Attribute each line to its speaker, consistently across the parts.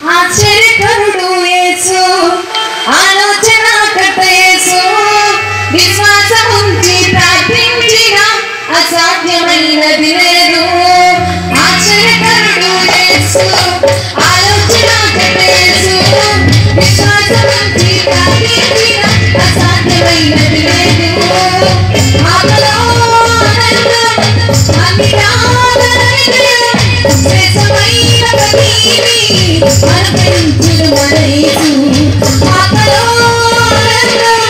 Speaker 1: ఆశ్చర్యకరుడు యేసు ఆలోచనకర్త యేసు విశ్వాసముంచి ప్రార్థించిన అసాధ్యమైనది లేదు ఆశ్చర్యకరుడు యేసు ఆలోచనకర్త యేసు విశ్వాసముంచి ప్రార్థించిన అసాధ్యమైనది లేదు ఆకలో ఆనందం శ్రేష్టమైన ప్రతిని అనుభవించును మన యేసు ఆకలో ఆనందం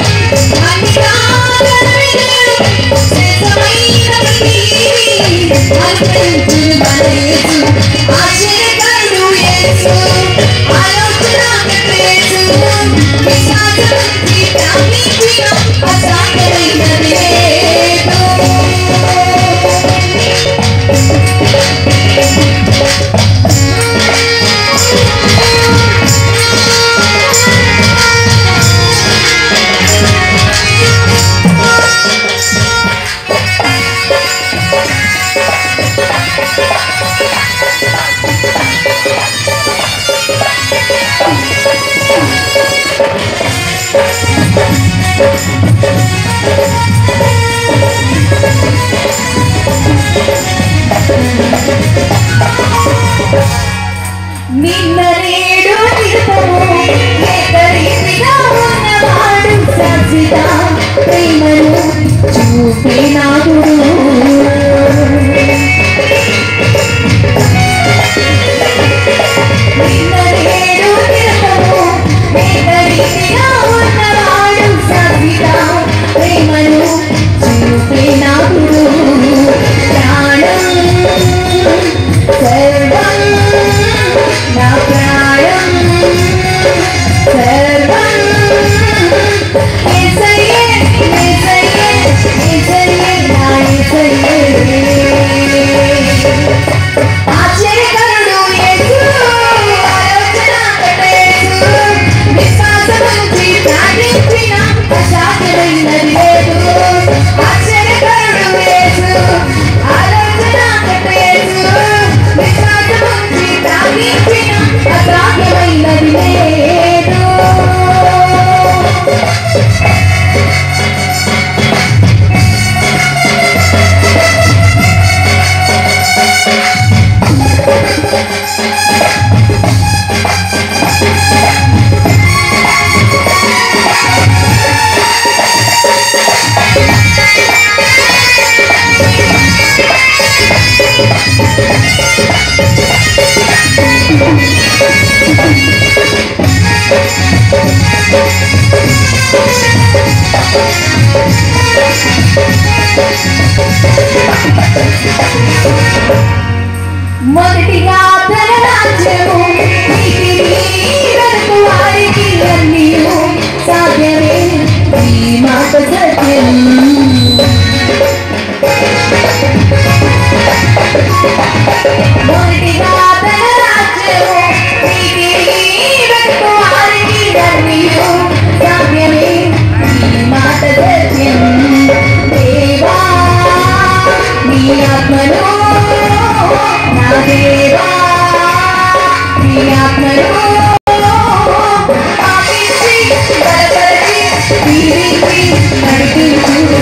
Speaker 1: శ్రేష్టమైన ప్రతిని అనుభవించును మన యేసు ఆశ్చర్యకరుడు యేసు ఆలోచనకర్త యేసు విశ్వాసముంచి ప్రార్థించిన అసాధ్యమైనది లేదు నిన్న నేడు నిరతము ఏకరీతిగా ఉన్నవాడు సచ్చిదా ప్రేమను చూపినాడు నిన్న నేడు నిరతము ఏకరీతిగా ఉన్నవాడు సచ్చిదా ప్రేమను చూపినాడు ప్రాణం సర్వం నా ప్రాణం సర్వం యేసయ్యే యేసయ్యే యేసయ్యే నా యేసయ్యే ఆశ్చర్యకరుడు యేసు ఆలోచనకర్త యేసు విశ్వాసముంచి ప్రార్థించిన అసాధ్యమైనది లేదు ఆశ్చర్యకరుడు యేసు ఆలోచనకర్త యేసు విశ్వాసముంచి ప్రార్థించిన అసాధ్యమైనది లేదు మొదటిగా తన రాజ్యము నీతిని వారికి అన్నీయు సాధ్యమే ఈ మాట సత్యం మొదటిగా తన రాజ్యము నీతిని వారికి అన్నీయు సాధ్యమే ఈ మాట సత్యం దేవా నీ ఆత్మను నా దేవా నీ ఆత్మను ఆపించి బలపరిచి దీవించి నడిపించు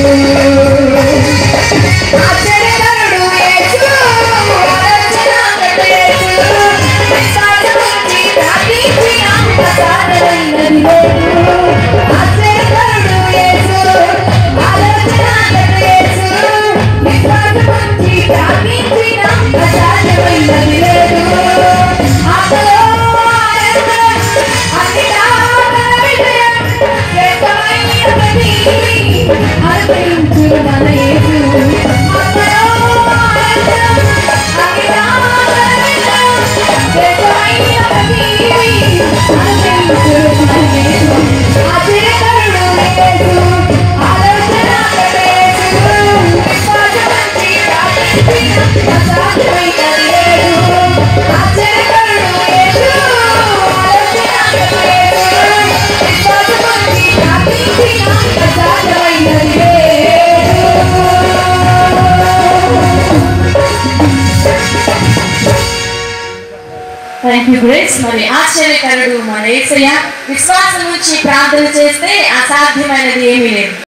Speaker 1: ఆశ్చర్యకరుడు యేసు ఆలోచనకర్త యేసు విశ్వాసముంచి ప్రార్థించిన అసాధ్యమైనది లేదు ఆశ్చర్యకరుడు యేసు ఆలోచనకర్త యేసు విశ్వాసముంచి ప్రార్థించిన అసాధ్యమైనది లేదు ఆకలో ఆనందం అన్నిటా తన విజయం శ్రేష్టమైన ప్రతిని అనుభవించును మన యేసు థ్యాంక్ యూ గ్రేస్. మరి ఆశ్చర్యకరుడు మన యేసయ్య. విశ్వాసం ఉంచి ప్రార్థన చేస్తే అసాధ్యమైనది ఏమీ లేదు.